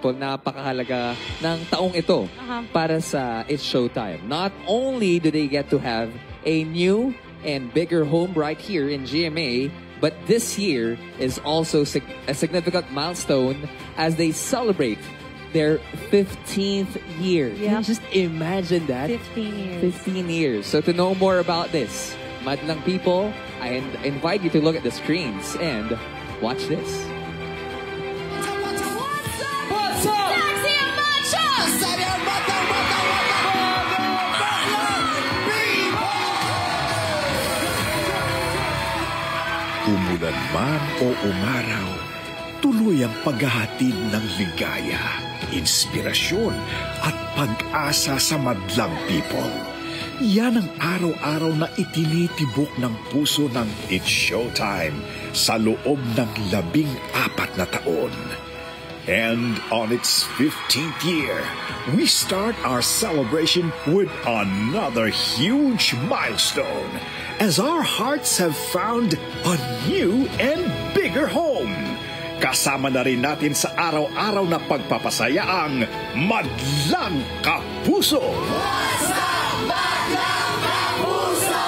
people, napakahalaga ng taong ito para sa It's Showtime. Not only do they get to have a new and bigger home right here in GMA, but this year is also a significant milestone as they celebrate their 15th year. Can you just imagine that? 15 years. 15 years. So to know more about this, Madlang people, I invite you to look at the screens and watch this. What's up? Taxi and Machos! Umulan man o umaraw, tuloy ang paghahatid ng ligaya, inspirasyon at pag-asa sa madlang people. Yan ang araw-araw na itinitibok ng puso ng It's Showtime sa loob ng 14 na taon. And on its 15th year, we start our celebration with another huge milestone as our hearts have found a new and bigger home. Kasama na rin natin sa araw-araw na pagpapasaya ang Madlang Kapuso! What's up, Madlang Kapuso?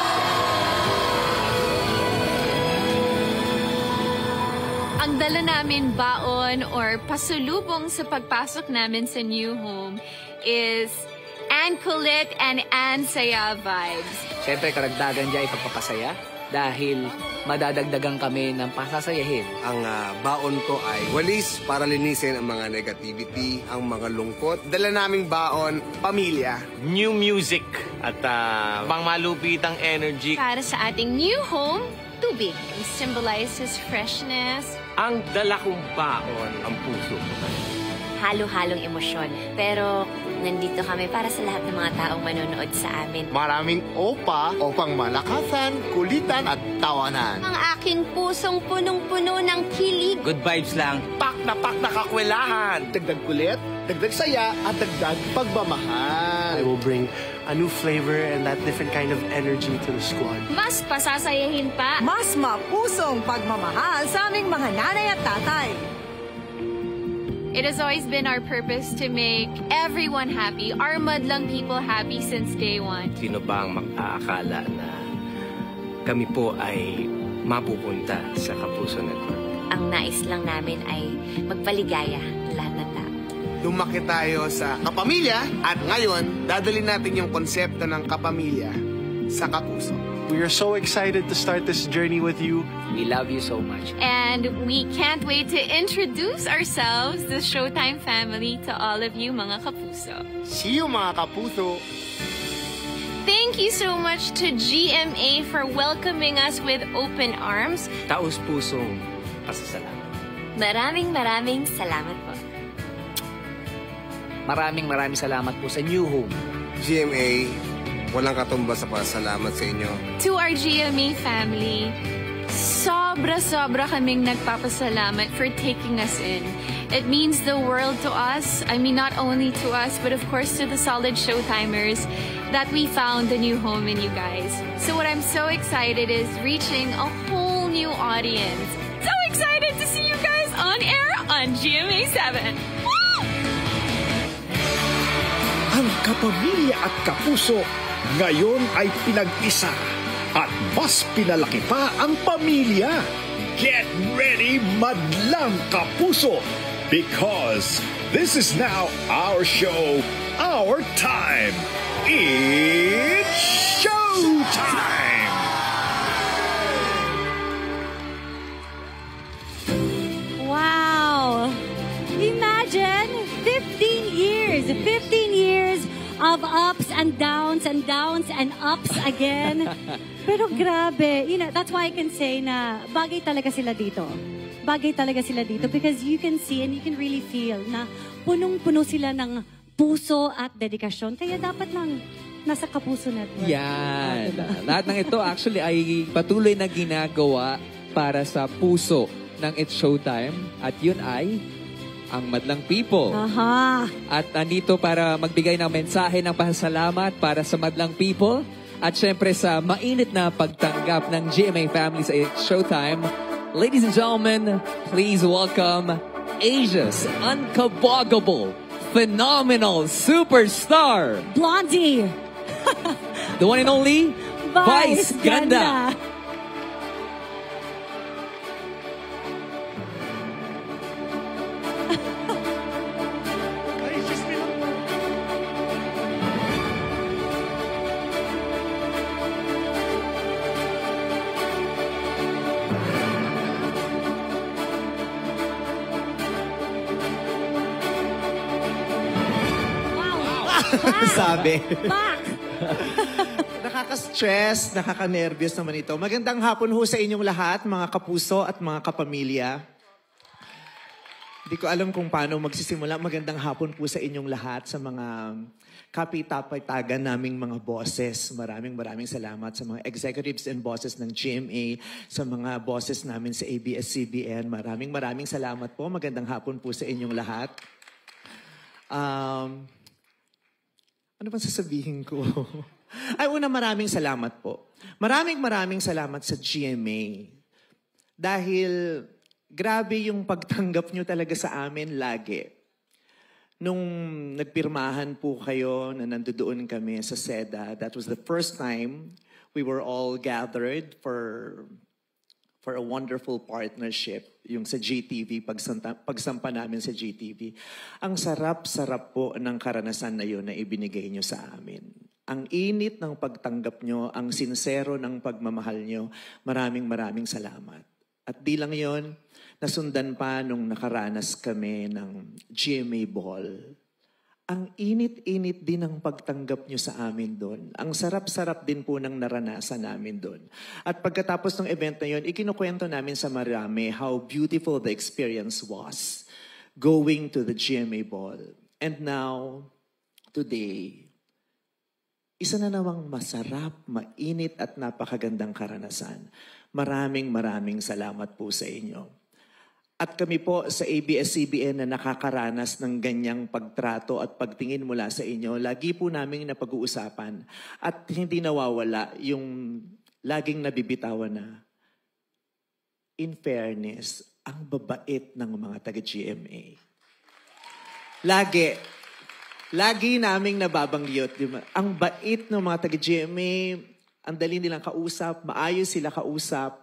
Ang dala namin baon or pasulubong sa pagpasok namin sa new home is Ann Kulit and Ann Saya vibes. Siyempre, karagdagan dyan ay pagpapasaya dahil madadagdagan kami ng pasasayahin. Ang baon ko ay walis para linisin ang mga negativity, ang mga lungkot. Dala naming baon, pamilya. New music at pangmalupitang energy. Para sa ating new home, tubig. It symbolizes freshness. Ang dala kong baon, ang puso ko. Halo-halong emosyon. Pero nandito kami para sa lahat ng mga taong manonood sa amin. Maraming opang malakasan, kulitan at tawanan. Ang aking pusong punong-puno ng kilig. Good vibes lang. Pak na kakwilahan. Dagdag kulit, dagdag saya, at dagdag pagmamahal. I will bring a new flavor and that different kind of energy to the squad. Mas pasasayahin pa. Mas mapusong pagmamahal sa aming mga nanay at tatay. It has always been our purpose to make everyone happy, our Madlang people happy since day one. Sino ba ang mag-aakala na kami po ay mapupunta sa Kapuso Network? Ang nais lang namin ay magpaligaya lahat ng tao. Lumaki tayo sa kapamilya at ngayon, dadalhin natin yung konsepto ng kapamilya sa Kapuso. We are so excited to start this journey with you. We love you so much. And we can't wait to introduce ourselves, the Showtime family, to all of you mga kapuso. See you mga kapuso! Thank you so much to GMA for welcoming us with open arms. Taos-pusong pasasalamat. Maraming salamat po. Maraming salamat po sa new home. GMA, walang katumbas sa pasalamat sa inyo. To our GMA family, sobra kaming nagpapasalamat for taking us in. It means the world to us. I mean, not only to us, but of course to the solid Showtimers that we found a new home in you guys. So what I'm so excited is reaching a whole new audience. So excited to see you guys on air on GMA 7. Ang kapamilya at kapuso ngayon ay pinag-isa at mas pinalaki pa ang pamilya. Get ready, Madlang Kapuso, because this is now our show, our time. It's Showtime! Wow! Imagine 15 years! 15 years of ups and downs and ups again. Pero grabe, that's why I can say na bagay talaga sila dito. Bagay talaga sila dito because you can see and you can really feel na punong-puno sila ng puso at dedikasyon. Kaya dapat lang nasa Kapuso Network. Yan. Lahat ng ito actually ay patuloy na ginagawa para sa puso ng It's Showtime. At yun ay ang Madlang People. Aha. At nandito para magbigay ng mensahe ng pasasalamat para sa Madlang People. At syempre sa mainit na pagtanggap ng GMA family sa It's Showtime. Ladies and gentlemen, please welcome Asia's unkaboggable, phenomenal superstar, Blondie. the one and only Vice Ganda. Sabi. Back! Nakaka-stress, nakaka-nervyos naman ito. Magandang hapon ho sa inyong lahat, mga kapuso at mga kapamilya. Hindi ko alam kung paano magsisimula. Magandang hapon po sa inyong lahat, sa mga kapitapitagan naming mga bosses. Maraming salamat sa mga executives and bosses ng GMA, sa mga bosses namin sa ABS-CBN. Maraming salamat po. Magandang hapon po sa inyong lahat. Ano bang sasabihin ko? Ay, una, maraming salamat po. Maraming salamat sa GMA. Dahil grabe yung pagtanggap nyo talaga sa amin lagi. Nung nagpirmahan po kayo na nandoon kami sa SEDA, that was the first time we were all gathered for a wonderful partnership, yung sa GTV, pagsampa namin sa GTV. Ang sarap-sarap po ng karanasan na yun na ibinigay nyo sa amin. Ang init ng pagtanggap nyo, ang sincero ng pagmamahal nyo, maraming salamat. At di lang yun, nasundan pa nung nakaranas kami ng GMA Ball. Ang init-init din ng pagtanggap nyo sa amin doon. Ang sarap-sarap din po ng naranasan namin doon. At pagkatapos ng event na yun, ikinukwento namin sa marami how beautiful the experience was going to the GMA Ball. And now, today, isa na namang masarap, mainit at napakagandang karanasan. Maraming salamat po sa inyo. At kami po sa ABS-CBN na nakakaranas ng ganyang pagtrato at pagtingin mula sa inyo, lagi po namin napag-uusapan at hindi nawawala yung laging nabibitawan na, in fairness, ang babait ng mga taga-GMA. Lagi naming nababanggit, diba? Ang bait ng mga taga-GMA, ang dali nilang kausap, maayos sila kausap.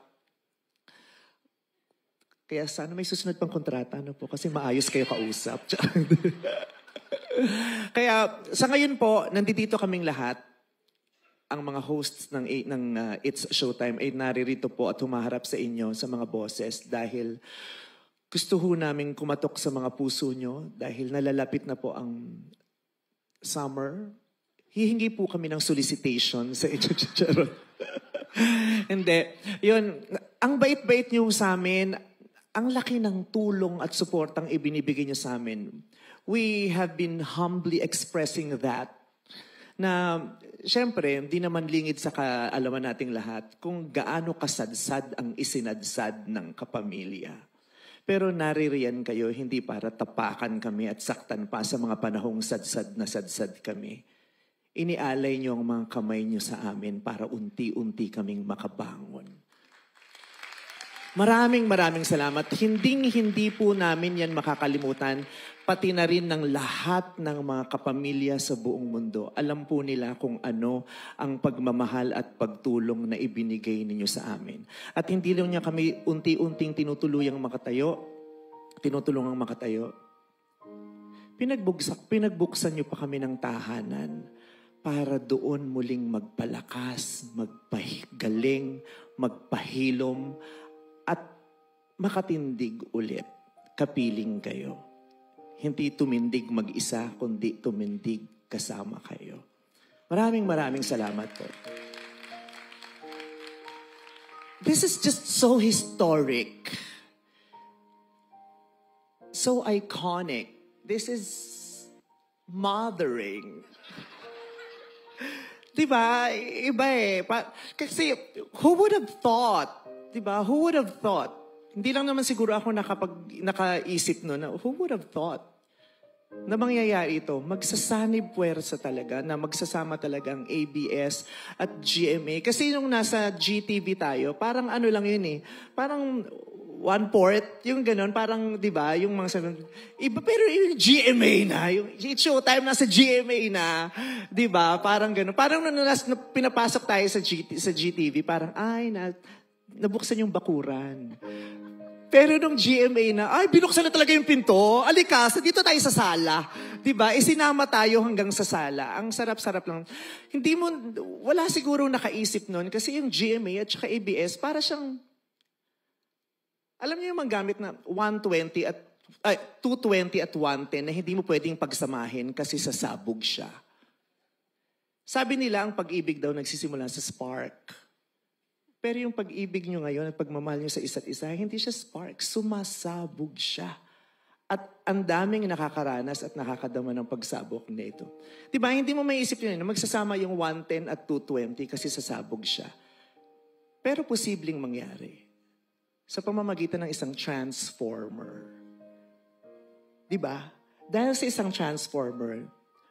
Kaya sana may susunod pang kontrata, ano po? Kasi maayos kayo kausap. Kaya sa ngayon po, nandito kaming lahat, ang mga hosts ng It's Showtime ay naririto po at humaharap sa inyo, sa mga bosses, dahil gusto ho namin kumatok sa mga puso nyo, dahil nalalapit na po ang summer. Hihingi po kami ng solicitation sa inyo. Hindi. Yun, ang bait-bait nyo sa amin, ang laki ng tulong at suportang ibinibigay niyo sa amin. We have been humbly expressing that. Na, syempre, hindi naman lingid sa kaalaman nating lahat kung gaano kasadsad ang isinadsad ng kapamilya. Pero naririyan kayo hindi para tapakan kami at saktan pa sa mga panahong sadsad kami. Inialay niyo ang mga kamay niyo sa amin para unti-unti kaming makabangon. Maraming salamat. Hindi po namin yan makakalimutan, pati na rin ng lahat ng mga kapamilya sa buong mundo. Alam po nila kung ano ang pagmamahal at pagtulong na ibinigay ninyo sa amin. At hindi lang niya kami unti-unting tinutulungang makatayo. Pinagbuksan niyo pa kami ng tahanan para doon muling magpalakas, magpagaling, magpahilom, at makatindig ulit, kapiling kayo. Hindi tumindig mag-isa, kundi tumindig kasama kayo. Maraming salamat po. This is just so historic. So iconic. This is mothering. Diba? Iba eh. Kasi, who would have thought? Diba? Who would have thought? Hindi lang naman siguro ako nakaisip no na who would have thought na mangyayari ito? Magsasanib puwersa talaga na magsasama talaga ang ABS at GMA. Kasi nung nasa GTV tayo, parang ano lang yun eh. Parang 1/4, yung gano'n, parang, di ba, yung mga sabi, iba, pero yung GMA na, yung showtime nasa GMA na, di ba, parang gano'n. Parang pinapasok tayo sa GTV, parang, nabuksan yung bakuran. Pero nung GMA na, binuksan na talaga yung pinto, alikasa, dito tayo sa sala. Di ba? Sinama tayo hanggang sa sala. Ang sarap-sarap lang. Wala siguro nakaisip nun, kasi yung GMA at saka ABS, para siyang, alam niyo yung manggamit na 220 at 110 na hindi mo pwedeng pagsamahin kasi sasabog siya. Sabi nila, ang pag-ibig daw nagsisimula sa spark. Pero yung pag-ibig nyo ngayon at pagmamahal nyo sa isa't isa, hindi siya spark, sumasabog siya. At ang daming nakakaranas at nakakadama ng pagsabog nito. Diba, hindi mo maiisip yun, magsasama yung 110 at 220 kasi sasabog siya. Pero posibleng mangyari sa pamamagitan ng isang transformer. Diba? Dahil sa isang transformer,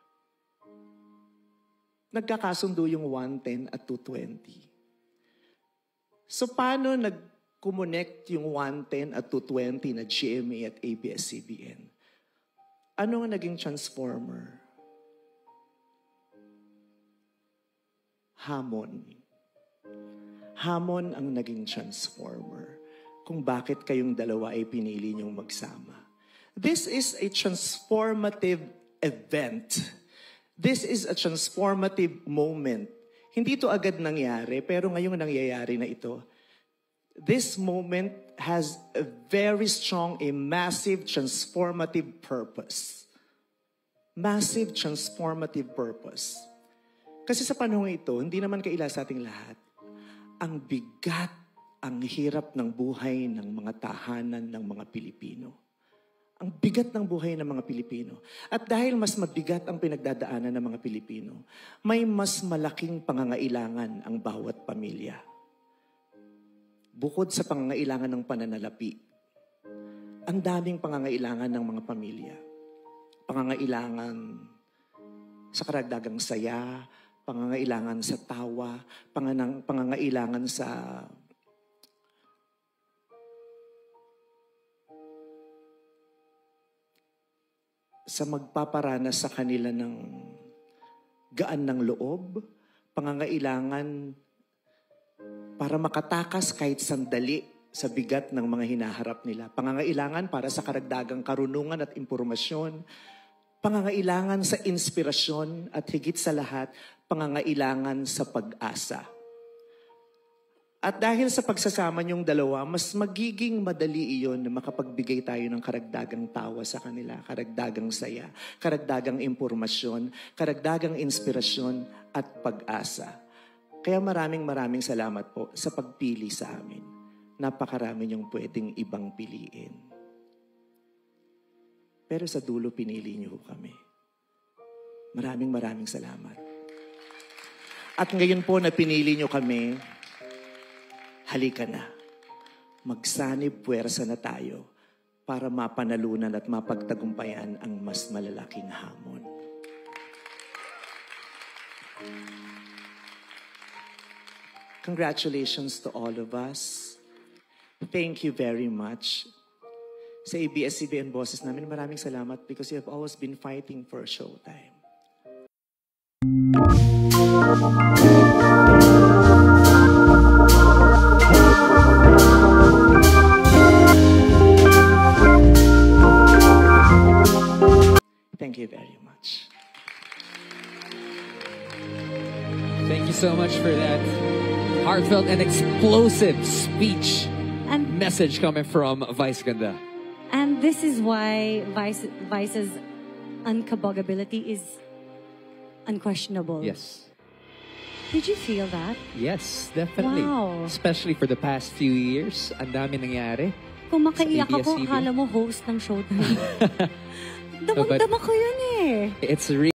nagkakasundo yung 110 at 220. So, paano nag-connect yung 110 at 220 na GMA at ABS-CBN? Ano ang naging transformer? Hamon. Hamon ang naging transformer kung bakit kayong dalawa ay pinili niyong magsama. This is a transformative event. This is a transformative moment. Hindi ito agad nangyari, pero ngayong nangyayari na ito. This moment has a very strong, a massive transformative purpose. Massive transformative purpose. Kasi sa panahon ito, hindi naman kaila sa ating lahat, ang bigat, ang hirap ng buhay ng mga tahanan ng mga Pilipino. Ang bigat ng buhay ng mga Pilipino. At dahil mas mabigat ang pinagdadaanan ng mga Pilipino, may mas malaking pangangailangan ang bawat pamilya. Bukod sa pangangailangan ng pananalapi, ang daming pangangailangan ng mga pamilya. Pangangailangan sa karagdagang saya, pangangailangan sa tawa, pangangailangan sa magpaparanas sa kanila ng gaan ng loob, pangangailangan para makatakas kahit sandali sa bigat ng mga hinaharap nila. Pangangailangan para sa karagdagang karunungan at impormasyon, pangangailangan sa inspirasyon at higit sa lahat, pangangailangan sa pag-asa. At dahil sa pagsasama niyong dalawa, mas magiging madali iyon na makapagbigay tayo ng karagdagang tawa sa kanila, karagdagang saya, karagdagang impormasyon, karagdagang inspirasyon at pag-asa. Kaya maraming salamat po sa pagpili sa amin. Napakarami niyong pwedeng ibang piliin. Pero sa dulo, pinili niyo kami. Maraming salamat. At ngayon po na pinili niyo kami, halika na. Magsanib puwersa na tayo para mapanalunan at mapagtagumpayan ang mas malalaking hamon. Congratulations to all of us. Thank you very much. Sa ABS-CBN bosses namin, maraming salamat because you have always been fighting for showtime. Thank you very much. Thank you so much for that heartfelt and explosive speech and message coming from Vice Ganda. And this is why Vice's unkabogability is unquestionable. Yes. Did you feel that? Yes, definitely. Wow. Especially for the past few years, ang dami nangyari. Kung makaiyak ako, akala mo host ng Showtime. Damang-dama ko yun eh. It's